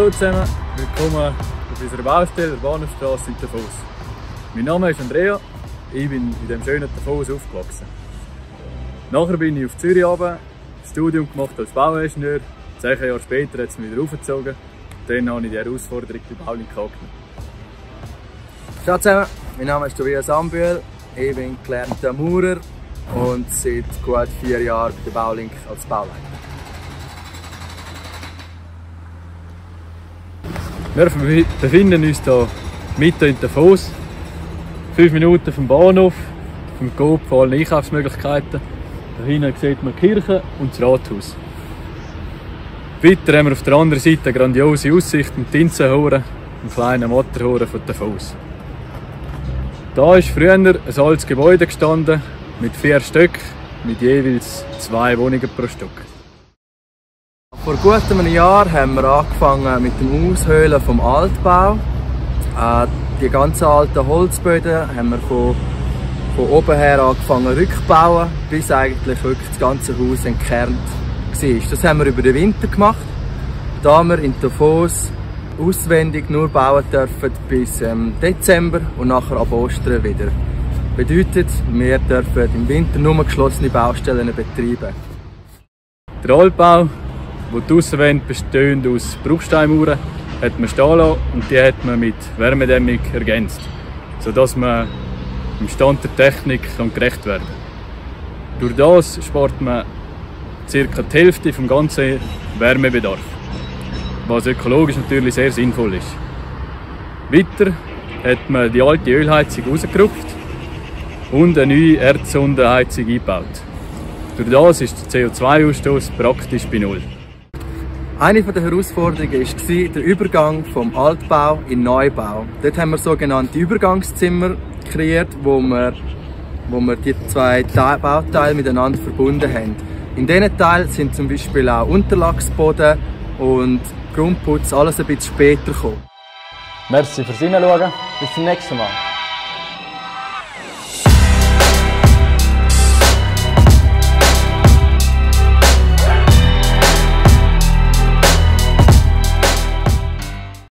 Hallo zusammen, willkommen auf unserer Baustelle der Bahnhofstrasse in Davos. Mein Name ist Andrea, ich bin in diesem schönen Davos aufgewachsen. Nachher bin ich auf Zürich runter, das Studium gemacht als Bauingenieur. 10 Jahre später hat es mich wieder aufgezogen. Dann habe ich die Herausforderung bei Baulink angenommen. Ciao zusammen, mein Name ist Tobias Ambühl, ich bin gelernter Maurer und seit gut 4 Jahren bei der Baulink als Bauleiter. Wir befinden uns hier mitten in Davos, 5 Minuten vom Bahnhof, vom Coop, von allen Einkaufsmöglichkeiten. Da hinten sieht man die Kirche und das Rathaus. Weiter haben wir auf der anderen Seite eine grandiose Aussicht mit Tinzenhoren und kleinen Motorhoren von Davos. Da ist früher ein altes Gebäude gestanden mit 4 Stöcken, mit jeweils 2 Wohnungen pro Stück. Vor gut einem Jahr haben wir angefangen mit dem Aushöhlen vom Altbau. Die ganzen alten Holzböden haben wir von oben her angefangen rückbauen, bis eigentlich wirklich das ganze Haus entkernt war. Das haben wir über den Winter gemacht, da wir in Davos auswendig nur bauen dürfen bis Dezember und nachher ab Ostern wieder. Bedeutet, wir dürfen im Winter nur geschlossene Baustellen betreiben. Der Altbau, wo die Aussenwände bestehend aus Bruchsteinmauern, hat man stehen lassen und die hat man mit Wärmedämmung ergänzt, sodass man im Stand der Technik gerecht werden kann. Durch das spart man ca. die Hälfte vom ganzen Wärmebedarf, was ökologisch natürlich sehr sinnvoll ist. Weiter hat man die alte Ölheizung rausgerupft und eine neue Erdsondenheizung eingebaut. Durch das ist der CO2-Ausstoß praktisch bei Null. Eine der Herausforderungen war der Übergang vom Altbau in den Neubau. Dort haben wir sogenannte Übergangszimmer kreiert, wo wir die 2 Bauteile miteinander verbunden haben. In diesen Teilen sind zum Beispiel auch Unterlagsboden und Grundputz alles ein bisschen später gekommen. Merci fürs Hineinschauen. Bis zum nächsten Mal.